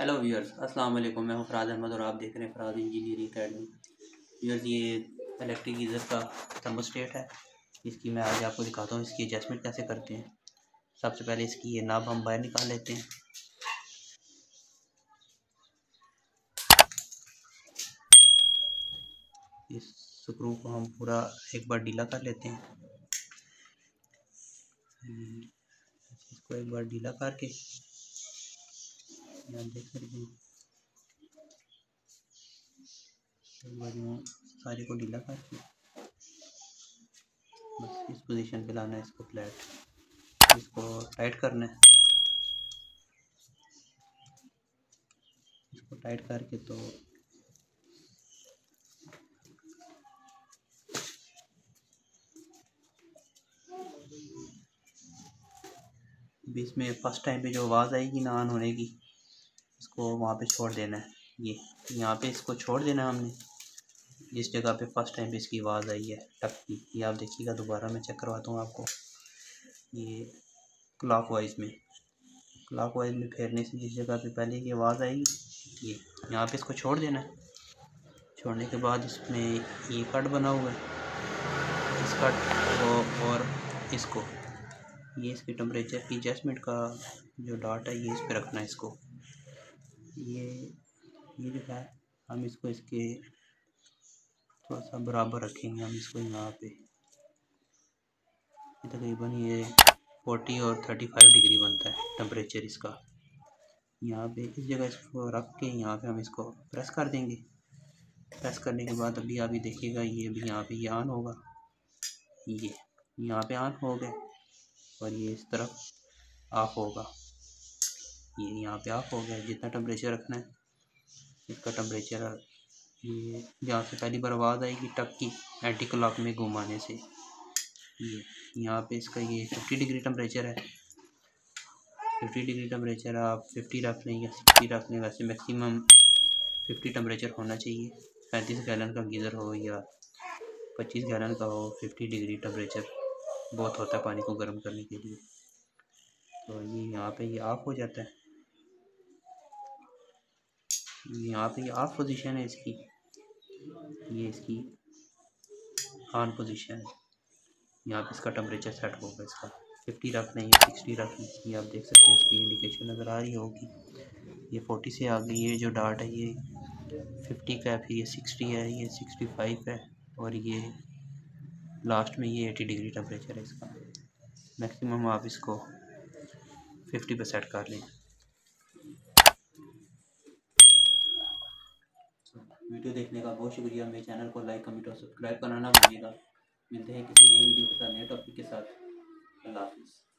Hello viewers, अस्सलाम वालेकुम। मैं हूं फराज अहमद और आप देख रहे हैं फराज इंजीनियरिंग अकेडमी। व्यूअर्स, ये इलेक्ट्रिक गीज़र का थर्मोस्टेट है। इसकी मैं आज आपको दिखाता हूँ इसकी एडजस्टमेंट कैसे करते हैं। सबसे पहले इसकी ये नॉब हम बाहर निकाल लेते हैं। इस स्क्रू को हम पूरा एक बार ढीला कर लेते हैं। इसको एक बार ढीला करके आप देख सकते हैं, एक बार सारे को ढीला करके बस इस पोजीशन पे लाना है इसको फ्लैट। इसको टाइट करना है। इसको टाइट करके तो बीच में फर्स्ट टाइम पे जो आवाज़ आएगी ना ऑन होने की, इसको वहाँ पे छोड़ देना है। ये यहाँ पे इसको छोड़ देना है हमने, जिस जगह पे फर्स्ट टाइम पे इसकी आवाज़ आई है टक की। ये आप देखिएगा, दोबारा मैं चेक करवाता हूँ आपको। ये क्लॉकवाइज में फेरने से जिस जगह पे पहले की आवाज़ आएगी, ये यहाँ पे इसको छोड़ देना है। छोड़ने के बाद इसमें ये कट बना हुआ है, इस कट को और इसको, ये इसके टेम्परेचर की एडजस्टमेंट का जो डाट है ये इस पे रखना है इसको। ये जो है हम इसको इसके थोड़ा सा बराबर रखेंगे। हम इसको यहाँ पे तकरीबन ये 40 और 35 डिग्री बनता है टेम्परेचर इसका। यहाँ पे इस जगह इसको रख के यहाँ पे हम इसको प्रेस कर देंगे। प्रेस करने के बाद अभी आप देखिएगा, ये भी यहाँ पे ये ऑन होगा। ये यहाँ पे ऑन हो गए और ये इस तरफ ऑफ होगा। ये यहाँ पे ऑफ हो गया। जितना टेम्परेचर रखना है इसका टेम्परेचर, ये जहाँ से पहली बार आवाज़ आएगी टक की एंटी क्लॉक में घुमाने से, ये यहाँ पे इसका ये 50 डिग्री टेम्परेचर है। 50 डिग्री टेम्परेचर आप 50 रख लें या 60 रख लें, वैसे मैक्सिमम 50 टेम्परेचर होना चाहिए। 35 गैलन का गीज़र हो या 25 गैलन का हो, 50 डिग्री टेम्परेचर बहुत होता है पानी को गर्म करने के लिए। तो ये यहाँ पे ये ऑफ हो जाता है। यहाँ पे ये ऑफ पोजीशन है इसकी, ये इसकी ऑन पोजीशन है। यहाँ पे इसका टेम्परेचर सेट होगा। इसका 50 रख लें या 60 रख लें। ये आप देख सकते हैं, इसकी इंडिकेशन नज़र आ रही होगी। ये 40 से आ गई। ये जो डाट है ये 50 का है, फिर ये 60 है, ये 65 है और ये लास्ट में ये 80 डिग्री टेम्परेचर है इसका। मैक्सिमम आप इसको 50 पे सेट कर लें। वीडियो देखने का बहुत शुक्रिया। मेरे चैनल को लाइक, कमेंट और सब्सक्राइब करना ना भूलिएगा। मिलते हैं किसी नई वीडियो के साथ, नए टॉपिक के साथ। अल्लाह हाफिज़।